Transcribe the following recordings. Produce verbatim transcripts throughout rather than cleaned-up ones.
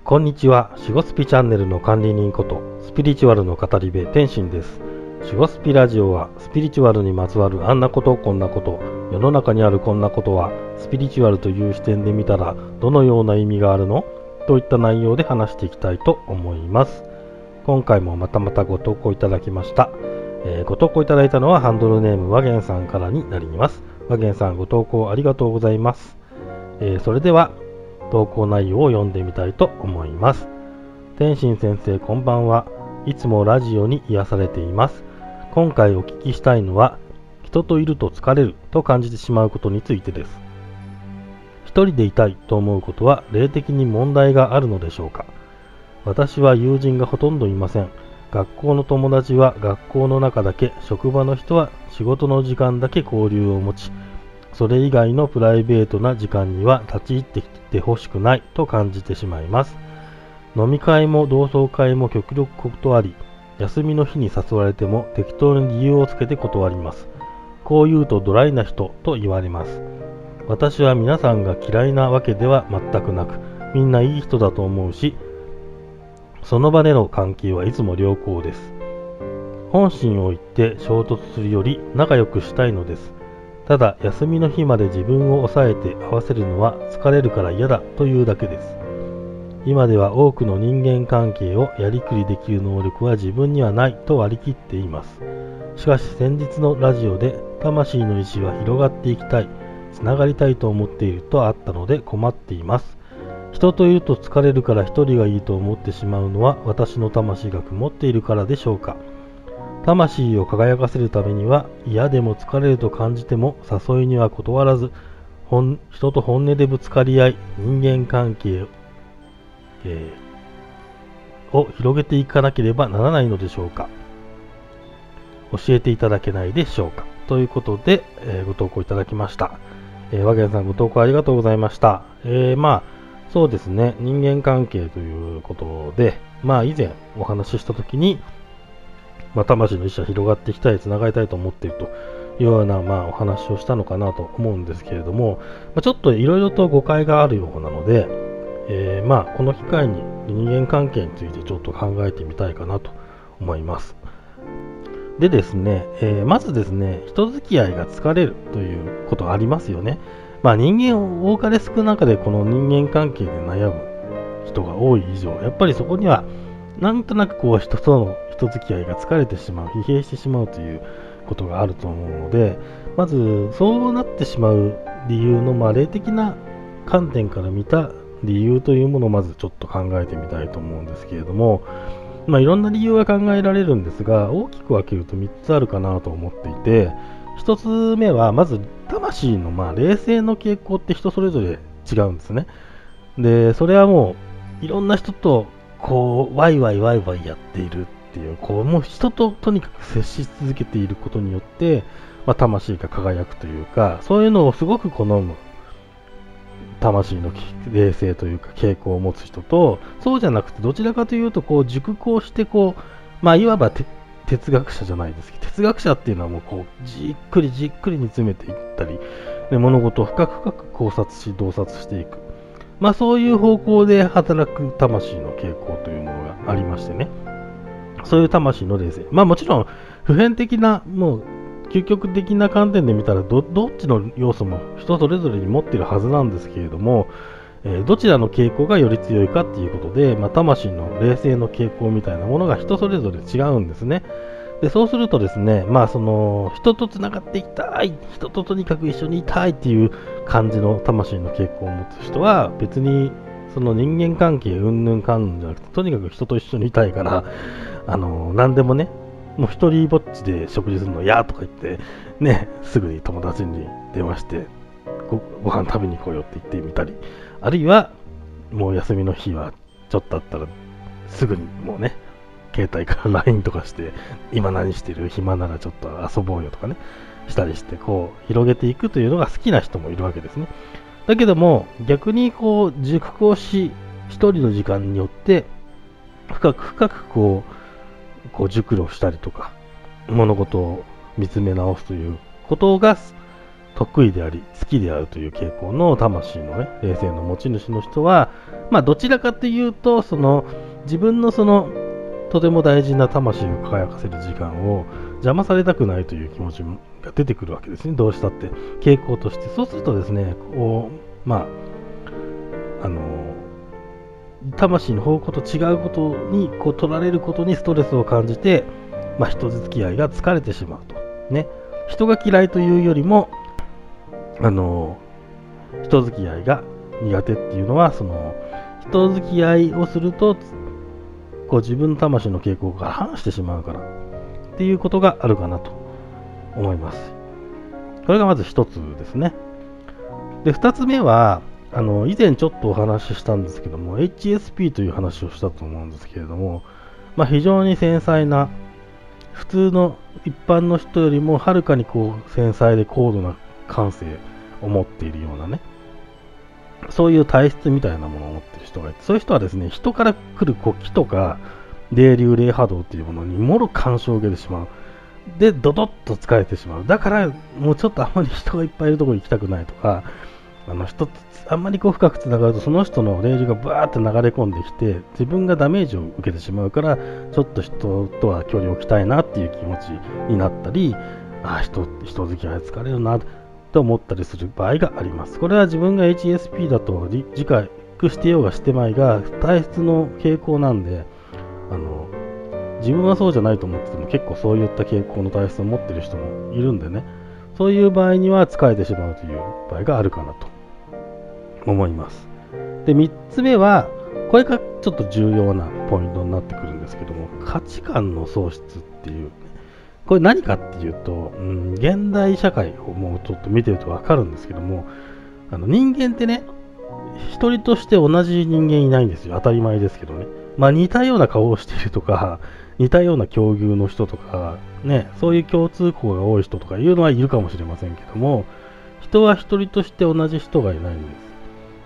こんにちは。シゴスピチャンネルの管理人ことスピリチュアルの語り部天心です。シゴスピラジオはスピリチュアルにまつわるあんなことこんなこと、世の中にあるこんなことはスピリチュアルという視点で見たらどのような意味があるのといった内容で話していきたいと思います。今回もまたまたご投稿いただきました。えー、ご投稿いただいたのはハンドルネームわげんさんからになります。わげんさん、ご投稿ありがとうございます。えー、それでは投稿内容を読んでみたいと思います。天心先生、こんばんは。いつもラジオに癒されています。今回お聞きしたいのは、人といると疲れると感じてしまうことについてです。一人でいたいと思うことは霊的に問題があるのでしょうか。私は友人がほとんどいません。学校の友達は学校の中だけ、職場の人は仕事の時間だけ交流を持ち、それ以外のプライベートな時間には立ち入ってきてほしくないと感じてしまいます。飲み会も同窓会も極力断り、休みの日に誘われても適当に理由をつけて断ります。こう言うとドライな人と言われます。私は皆さんが嫌いなわけでは全くなく、みんないい人だと思うし、その場での関係はいつも良好です。本心を言って衝突するより仲良くしたいのです。ただ休みの日まで自分を抑えて合わせるのは疲れるから嫌だというだけです。今では多くの人間関係をやりくりできる能力は自分にはないと割り切っています。しかし先日のラジオで魂の意志は広がっていきたい、つながりたいと思っているとあったので困っています。人といると疲れるから一人がいいと思ってしまうのは私の魂が曇っているからでしょうか。魂を輝かせるためには嫌でも疲れると感じても誘いには断らず、本人と本音でぶつかり合い人間関係、えー、を広げていかなければならないのでしょうか。教えていただけないでしょうか。ということで、えー、ご投稿いただきました。えー、わげんさん、ご投稿ありがとうございました。えー、まあそうですね、人間関係ということで、まあ以前お話ししたときに、まあ、魂の意志は広がっていきたい、つながりたいと思っているというような、まあ、お話をしたのかなと思うんですけれども、まあ、ちょっといろいろと誤解があるようなので、えー、まあこの機会に人間関係についてちょっと考えてみたいかなと思います。でですね、えー、まずですね、人付き合いが疲れるということがありますよね。まあ、人間多かれ少なかでこの人間関係で悩む人が多い以上、やっぱりそこにはなんとなくこう人との人付き合いが疲れてしまう、疲弊してしまうということがあると思うので、まずそうなってしまう理由の、まあ、霊的な観点から見た理由というものをまずちょっと考えてみたいと思うんですけれども、まあ、いろんな理由は考えられるんですが、大きく分けるとみっつあるかなと思っていて、ひとつめはまず魂のまあ霊性の傾向って人それぞれ違うんですね。で、それはもういろんな人とこうワイワイワイワイやっているっていう、こうもう人ととにかく接し続けていることによって、まあ、魂が輝くというか、そういうのをすごく好む魂の霊性というか傾向を持つ人と、そうじゃなくてどちらかというとこう熟考してこう、まあいわば哲学者じゃないですけど、哲学者っていうのはもうこうじっくりじっくり煮詰めていったり、で物事を深く深く考察し洞察していく、まあそういう方向で働く魂の傾向というものがありましてね。そういう魂の霊性。まあもちろん普遍的な、もう究極的な観点で見たら ど, どっちの要素も人それぞれに持っているはずなんですけれども、えー、どちらの傾向がより強いかっていうことで、まあ、魂の霊性の傾向みたいなものが人それぞれ違うんですね。でそうするとですね、まあその人とつながっていきたい、人ととにかく一緒にいたいっていう感じの魂の傾向を持つ人は、別にその人間関係うんぬんかんぬんじゃなくて、とにかく人と一緒にいたいから、あの何でもね、もう一人ぼっちで食事するのやとか言ってね、すぐに友達に電話してご, ご飯食べに来ようって言ってみたり、あるいはもう休みの日はちょっとあったらすぐにもうね、携帯から ライン とかして今何してる、暇ならちょっと遊ぼうよとかねしたりして、こう広げていくというのが好きな人もいるわけですね。だけども逆にこう熟考し、一人の時間によって深く深くこうこう熟慮したりとか物事を見つめ直すということが得意であり好きであるという傾向の魂のね霊性の持ち主の人は、まあどちらかというとその自分のそのとても大事な魂を輝かせる時間を邪魔されたくないという気持ちが出てくるわけですね。どうしたって傾向として。そうするとですね、こうまああの魂の方向と違うことにこう取られることにストレスを感じて、まあ、人付き合いが疲れてしまうとね。人が嫌いというよりもあの人付き合いが苦手っていうのは、その人付き合いをするとこう自分の魂の傾向から反してしまうからっていうことがあるかなと思います。これがまず一つですね。で、二つ目はあの以前ちょっとお話ししたんですけども エイチエスピー という話をしたと思うんですけれども、まあ、非常に繊細な普通の一般の人よりもはるかにこう繊細で高度な感性を持っているようなね、そういう体質みたいなものを持っている人がいて、そういう人はですね、人から来るこう気とか霊流霊波動っていうものにもろ干渉を受けてしまう。でドドッと疲れてしまう。だからもうちょっとあんまり人がいっぱいいるところに行きたくないとか、あの人とあんまりこう深くつながるとその人の霊流がバーって流れ込んできて自分がダメージを受けてしまうから、ちょっと人とは距離を置きたいなっていう気持ちになったり、ああ人人付き合い疲れるなと思ったりする場合があります。これは自分が エイチエスピー だと自覚してようがしてまいが体質の傾向なんで、あの自分はそうじゃないと思ってても結構そういった傾向の体質を持っている人もいるんでね、そういう場合には疲れてしまうという場合があるかなと思います。で、みっつめはこれがちょっと重要なポイントになってくるんですけども、価値観の喪失っていう、これ何かっていうと、うん、現代社会をもうちょっと見てると分かるんですけども、あの人間ってね、一人として同じ人間いないんですよ。当たり前ですけどね。まあ似たような顔をしているとか、似たような境遇の人とか、ね、そういう共通項が多い人とかいうのはいるかもしれませんけども、人は一人として同じ人がいないんです。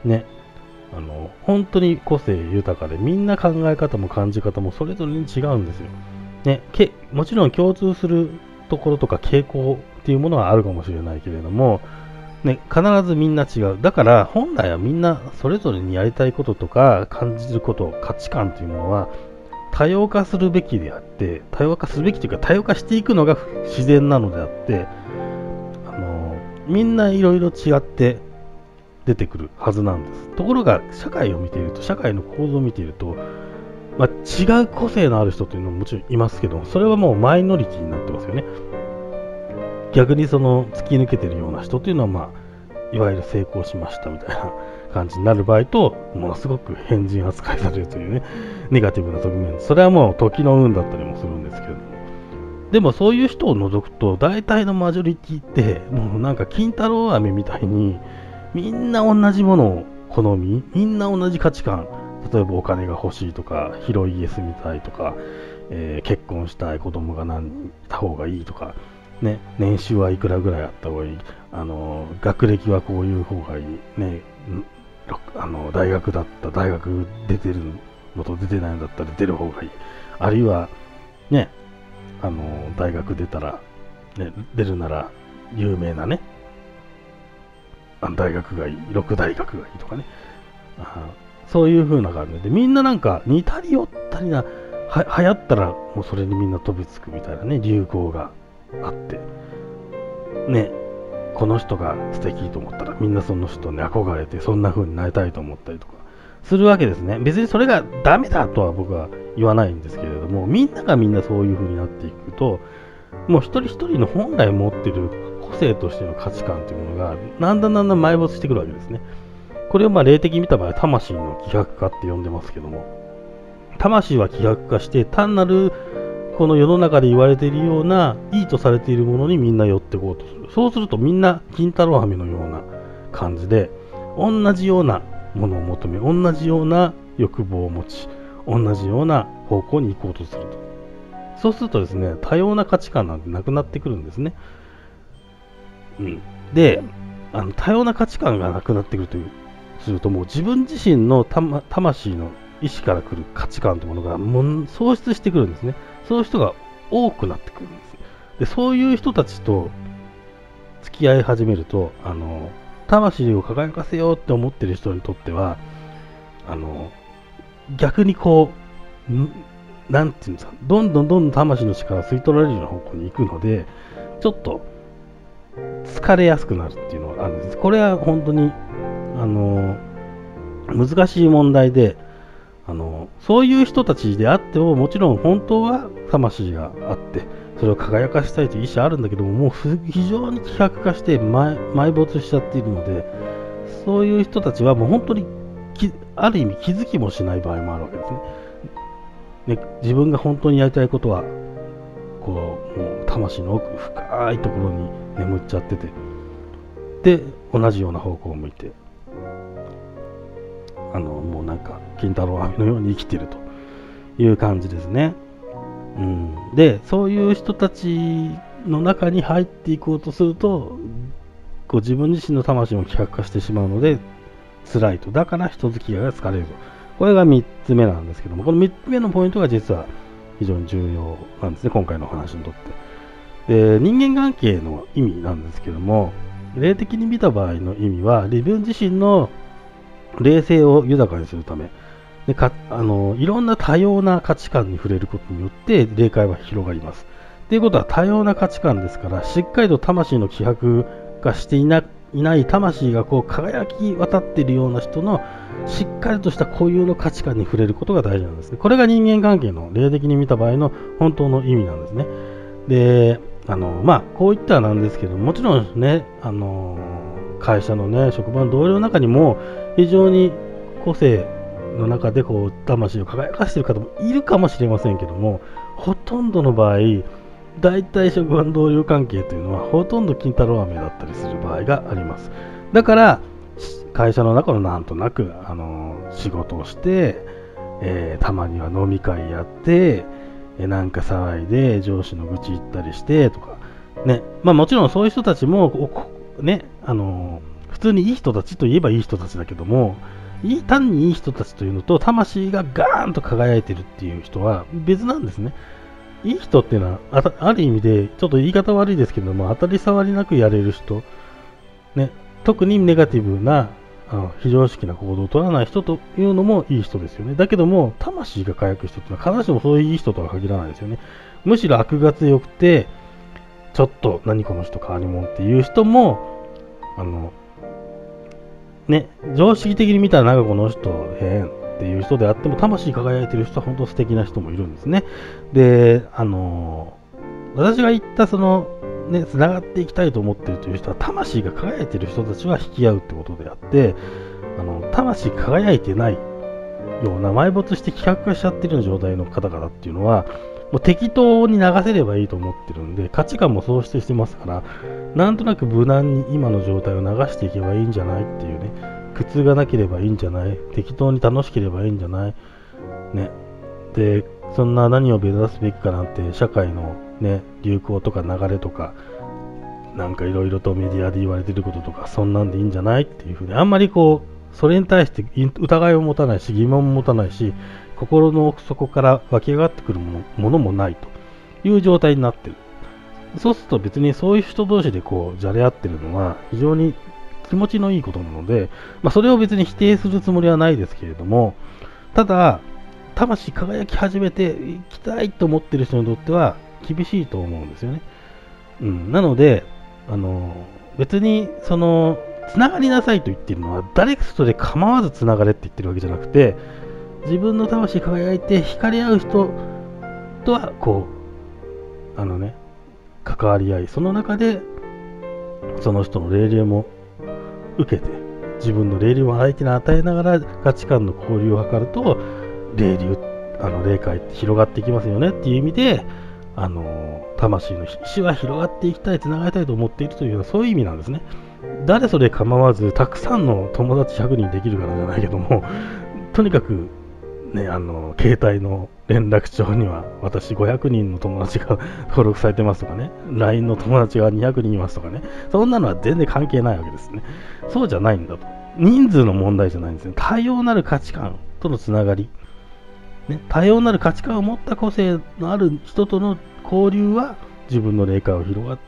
ね。あの、本当に個性豊かで、みんな考え方も感じ方もそれぞれに違うんですよ。ね、けもちろん共通するところとか傾向っていうものはあるかもしれないけれども、ね、必ずみんな違う。だから本来はみんなそれぞれにやりたいこととか感じること、価値観というものは多様化するべきであって、多様化するべきというか多様化していくのが自然なのであって、あのみんないろいろ違って出てくるはずなんです。ところが社会を見ていると、社会の構造を見ていると、まあ、違う個性のある人というのももちろんいますけど、それはもうマイノリティになってますよね。逆にその突き抜けてるような人というのは、まあ、いわゆる成功しましたみたいな感じになる場合と、ものすごく変人扱いされるというね、ネガティブな側面、それはもう時の運だったりもするんですけれども、でもそういう人を除くと、大体のマジョリティって、もうなんか金太郎飴みたいに、みんな同じものを好み、みんな同じ価値観、例えばお金が欲しいとか、広い家住みたいとか、えー、結婚したい、子供が何人いた方がいいとか、ね、年収はいくらぐらいあった方がいい、あの学歴はこういう方がいい、ね、あの大学だった大学出てるのと出てないのだったら出る方がいい、あるいは、ね、あの大学出たら、ね、出るなら有名なね、あの大学がいい、六大学がいいとかね、あそういう風な感じで、みんななんか似たり寄ったりな、は流行ったらもうそれにみんな飛びつくみたいなね、流行があって、ね、この人が素敵と思ったらみんなその人に憧れてそんな風になりたいと思ったりとかするわけですね。別にそれがダメだとは僕は言わないんですけれども、みんながみんなそういう風になっていくと、もう一人一人の本来持っている個性としての価値観というものがだんだんだんだん埋没してくるわけですね。これをまあ霊的に見た場合は魂の希薄化って呼んでますけども、魂は希薄化して単なるこの世の中で言われているようないいとされているものにみんな寄っていこうとする。そうするとみんな金太郎飴のような感じで同じようなものを求め、同じような欲望を持ち、同じような方向に行こうとすると。そうするとですね、多様な価値観なんてなくなってくるんですね。うん、で、あの多様な価値観がなくなってくるというすると、もう自分自身のた、ま、魂の意志から来る価値観というものがもう喪失してくるんですね。そういう人が多くなってくるんです。で、そういう人たちと付き合い始めると、あの魂を輝かせようって思ってる人にとっては、あの逆にこう、んなんていうんですか、どんどんどんどん魂の力を吸い取られるような方向に行くので、ちょっと疲れやすくなるっていうのがあるんです。これは本当にあの難しい問題で、あのそういう人たちであっても、もちろん本当は魂があってそれを輝かしたいという意思あるんだけども、もう非常に希薄化して埋埋没しちゃっているので、そういう人たちはもう本当にある意味気づきもしない場合もあるわけですね。で自分が本当にやりたいことはこうもう魂の奥深いところに眠っちゃってて、で同じような方向を向いて、あのもうなんか金太郎飴のように生きてるという感じですね。うん、でそういう人たちの中に入っていこうとすると、こう自分自身の魂も希薄化してしまうので辛いと。だから人付き合いが疲れると。これがみっつめなんですけども、このみっつめのポイントが実は非常に重要なんですね、今回の話にとって。で人間関係の意味なんですけども、霊的に見た場合の意味は、自分自身の霊性を豊かにするためでかあの、いろんな多様な価値観に触れることによって霊界は広がります。ということは多様な価値観ですから、しっかりと魂の希薄化していないない魂がこう輝き渡っているような人のしっかりとした固有の価値観に触れることが大事なんですね。これが人間関係の霊的に見た場合の本当の意味なんですね。で、あのまあこういったらなんですけど、もちろんね、あの会社のね、職場の同僚の中にも非常に個性の中でこう魂を輝かしている方もいるかもしれませんけども、ほとんどの場合、大体職場の同僚関係というのはほとんど金太郎飴だったりする場合があります。だから会社の中のなんとなく、あの仕事をして、えー、たまには飲み会やって、えー、なんか騒いで上司の愚痴言ったりしてとかね、まあもちろんそういう人たちもね、あのー、普通にいい人たちといえばいい人たちだけども、いい単にいい人たちというのと魂がガーンと輝いてるっていう人は別なんですね。いい人っていうのは あ, ある意味でちょっと言い方悪いですけども、当たり障りなくやれる人、ね、特にネガティブなあの非常識な行動を取らない人というのもいい人ですよね。だけども魂が輝く人っていうのは必ずしもそういういい人とは限らないですよね。むしろ悪が強くてちょっと何この人変わり者っていう人も、あのね、常識的に見たらなんかこの人変っていう人であっても、魂輝いてる人は本当素敵な人もいるんですね。で、あのー、私が言ったそのね、つながっていきたいと思っているという人は、魂が輝いている人たちは引き合うってことであって、あの魂輝いてないような埋没して希薄化しちゃってるような状態の方々っていうのは、もう適当に流せればいいと思ってるんで、価値観も喪失してますから、なんとなく無難に今の状態を流していけばいいんじゃないっていうね、苦痛がなければいいんじゃない、適当に楽しければいいんじゃない、ね、で、そんな何を目指すべきかなんて、社会の、ね、流行とか流れとか、なんかいろいろとメディアで言われてることとか、そんなんでいいんじゃないっていうふうに、あんまりこう、それに対して疑いを持たないし、疑問も持たないし、心の奥底から湧き上がってくるもの、ものもないという状態になってる。そうすると別にそういう人同士でこう、じゃれ合ってるのは非常に気持ちのいいことなので、まあ、それを別に否定するつもりはないですけれども、ただ、魂輝き始めていきたいと思ってる人にとっては厳しいと思うんですよね。うん、なので、あの別にそのつながりなさいと言ってるのは誰かとで構わずつながれって言ってるわけじゃなくて、自分の魂輝いて惹かれ合う人とはこうあのね関わり合い、その中でその人の霊霊も受けて、自分の霊霊を相手に与えながら価値観の交流を図ると、霊流あの霊界って広がっていきますよねっていう意味で、あの魂の死は広がっていきたい、つながりたいと思っているという、そういう意味なんですね。誰それ構わずたくさんの友達ひゃくにんできるからじゃないけども、とにかくね、あの携帯の連絡帳には私ごひゃくにんの友達が登録されてますとかね、ライン の友達がにひゃくにんいますとかね、そんなのは全然関係ないわけですね。そうじゃないんだと。人数の問題じゃないんですね。多様なる価値観とのつながり、ね、多様なる価値観を持った個性のある人との交流は自分の霊界を広が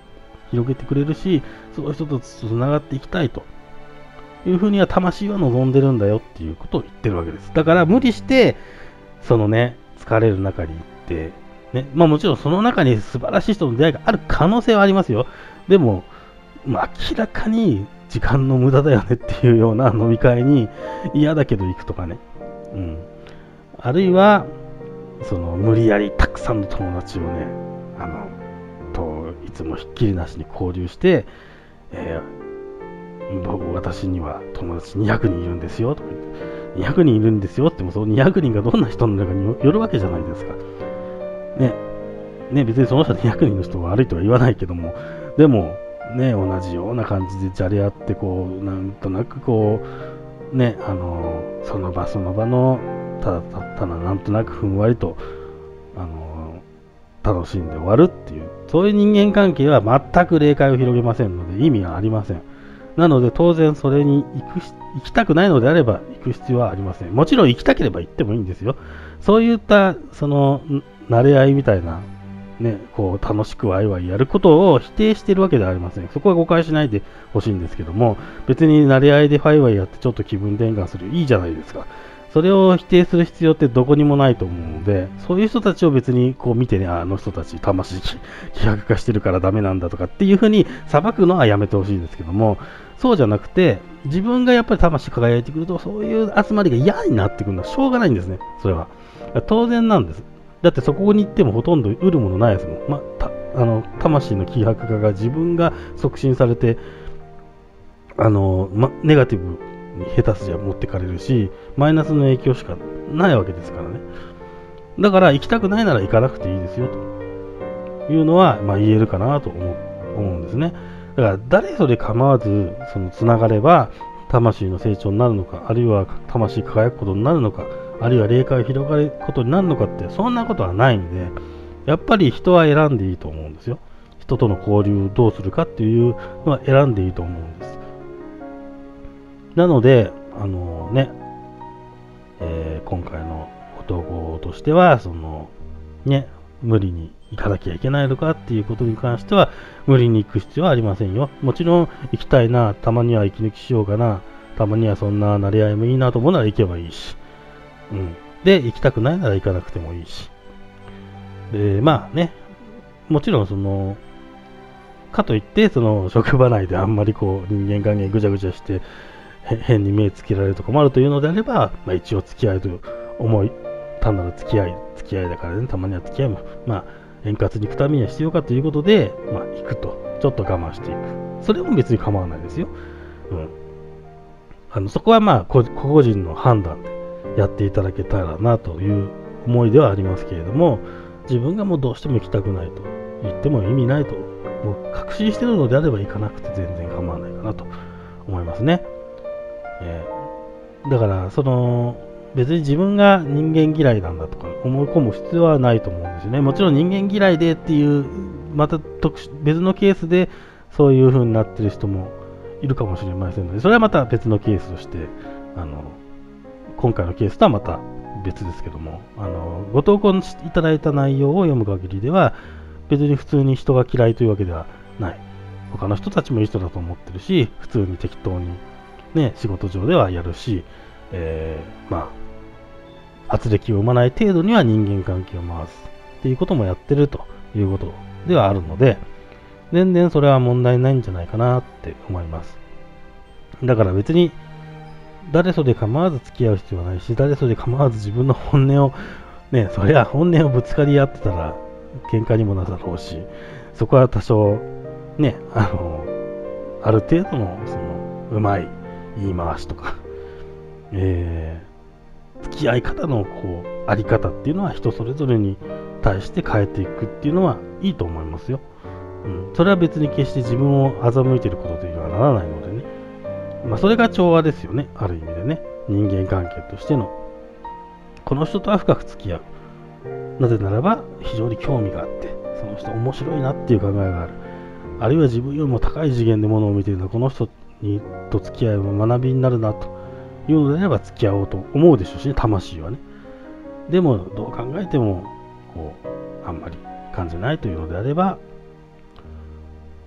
広げてくれるし、そういう人とつながっていきたいというふうには魂は望んでるんだよっていうことを言ってるわけです。だから無理して、そのね、疲れる中に行って、ね、まあもちろんその中に素晴らしい人の出会いがある可能性はありますよ。でも、まあ、明らかに時間の無駄だよねっていうような飲み会に嫌だけど行くとかね。うん。あるいは、その無理やりたくさんの友達をね、あの、といつもひっきりなしに交流して、えー、僕私には友達にひゃくにんいるんですよとか言って、にひゃくにんいるんですよってもそのにひゃくにんがどんな人なのかによるわけじゃないですか。ね。ね、別にその人にひゃくにんの人が悪いとは言わないけども、でも、ね、同じような感じでじゃれ合ってこうなんとなくこうねあのその場その場のただただなんとなくふんわりとあの楽しんで終わるっていうそういう人間関係は全く霊界を広げませんので意味はありません。なので当然それに行く行きたくないのであれば行く必要はありません。もちろん行きたければ行ってもいいんですよ。そういったその慣れ合いみたいなね、こう楽しくワイワイやることを否定しているわけではありません。そこは誤解しないでほしいんですけども、別に慣れ合いでワイワイやってちょっと気分転換する、いいじゃないですか。それを否定する必要ってどこにもないと思うので、そういう人たちを別にこう見てね、あの人たち魂希薄化してるからダメなんだとかっていうふうに裁くのはやめてほしいですけども、そうじゃなくて、自分がやっぱり魂輝いてくると、そういう集まりが嫌になってくるのはしょうがないんですね、それは。当然なんです。だってそこに行ってもほとんど売るものないですもん。またあの魂の希薄化が自分が促進されて、あのま、ネガティブに下手すりゃ持ってかれるし、マイナスの影響しかないわけですからね。だから行きたくないなら行かなくていいですよというのは、まあ、言えるかなと思う、思うんですね。だから誰それ構わずそのつながれば魂の成長になるのか、あるいは魂輝くことになるのか、あるいは霊界が広がることになるのかって、そんなことはないんで、やっぱり人は選んでいいと思うんですよ。人との交流をどうするかっていうのは選んでいいと思うんです。なので、あのね、えー、今回のご投稿としては、その、ね、無理に行かなきゃいけないのかっていうことに関しては、無理に行く必要はありませんよ。もちろん行きたいな、たまには息抜きしようかな、たまにはそんな慣れ合いもいいなと思うなら行けばいいし。うん。で、行きたくないなら行かなくてもいいし。で、まあね、もちろんその、かといって、その、職場内であんまりこう、人間関係ぐちゃぐちゃして、変に目つけられるとかもあるというのであれば、まあ一応付き合いと思い、単なる付き合い、付き合いだからね、たまには付き合いも、まあ、円滑に行くためには必要かということで、まあ行くと。ちょっと我慢していく。それも別に構わないですよ。うん。あの、そこはまあ、個々人の判断でやっていただけたらなという思いではありますけれども、自分がもうどうしても行きたくないと言っても意味ないと、もう確信しているのであれば行かなくて全然構わないかなと思いますね。えー、だから、その、別に自分が人間嫌いなんだとか思い込む必要はないと思うんですよね。もちろん人間嫌いでっていう、また特殊別のケースでそういう風になってる人もいるかもしれませんので、それはまた別のケースとして、あの、今回のケースとはまた別ですけども、あの、ご投稿いただいた内容を読む限りでは、別に普通に人が嫌いというわけではない。他の人たちもいい人だと思ってるし、普通に適当にね、仕事上ではやるし、えー、まあ、圧力を生まない程度には人間関係を回すっていうこともやってるということではあるので、全然それは問題ないんじゃないかなって思います。だから別に、誰それ構わず付き合う必要はないし、誰それ構わず自分の本音を、ね、そりゃ本音をぶつかり合ってたら喧嘩にもなるだろうし、そこは多少、ね、あの、ある程度の、その、うまい言い回しとか、えー、付き合い方のこうあり方っていうのは人それぞれに対して変えていくっていうのはいいと思いますよ。うん、それは別に決して自分を欺いていることではならないのでね。まあそれが調和ですよね。ある意味でね。人間関係としての。この人とは深く付き合う。なぜならば非常に興味があって、その人面白いなっていう考えがある。あるいは自分よりも高い次元でものを見ているのはこの人にと付き合いも学びになるなというのであれば付き合おうと思うでしょうしね、魂はね。でもどう考えてもこうあんまり感じないというのであれば、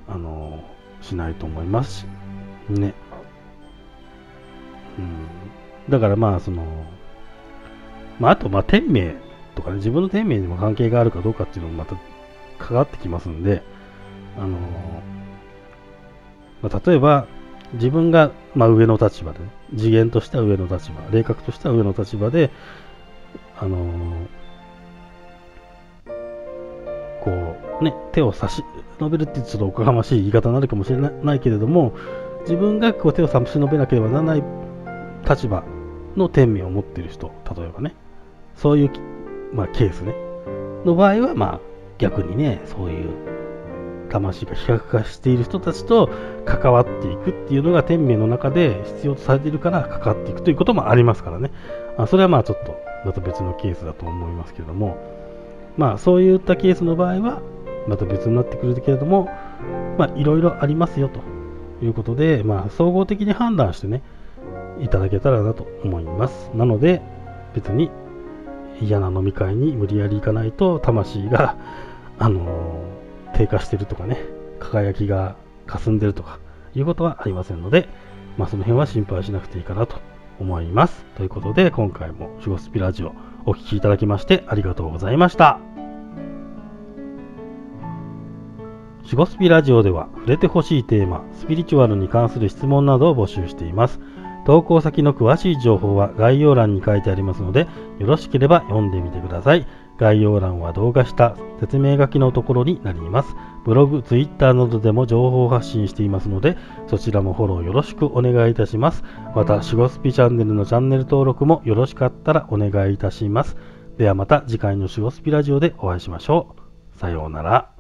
あのしないと思いますしね。うん、だからまあその、まあ、あとまあ天命とかね、自分の天命にも関係があるかどうかっていうのもまた関わってきますんで、あのまあ、例えば自分がまあ上の立場で、ね、次元としては上の立場、霊覚としては上の立場で、あのこうね、手を差し伸べるってちょっとおこがましい言い方になるかもしれないけれども、自分がこう手を差し伸べなければならない立場の天命を持っている人、例えばね、そういう、まあ、ケースね、の場合は、まあ、逆にね、そういう魂が比較化している人たちと関わっていくっていうのが天命の中で必要とされているから関わっていくということもありますからね。あそれはまあちょっとまた別のケースだと思いますけれども、まあそういったケースの場合はまた別になってくるけれども、まあいろいろありますよということで、まあ総合的に判断してね、いただけたらなと思います。なので別に嫌な飲み会に無理やり行かないと魂があのー低下してるとかね、輝きが霞んでるとかいうことはありませんので、まあ、その辺は心配しなくていいかなと思います。ということで、今回もシュゴスピラジオお聞きいただきましてありがとうございました。シュゴスピラジオでは触れてほしいテーマ、スピリチュアルに関する質問などを募集しています。投稿先の詳しい情報は概要欄に書いてありますので、よろしければ読んでみてください。概要欄は動画下、説明書きのところになります。ブログ、ツイッターなどでも情報発信していますので、そちらもフォローよろしくお願いいたします。また、シュゴスピチャンネルのチャンネル登録もよろしかったらお願いいたします。ではまた次回のシュゴスピラジオでお会いしましょう。さようなら。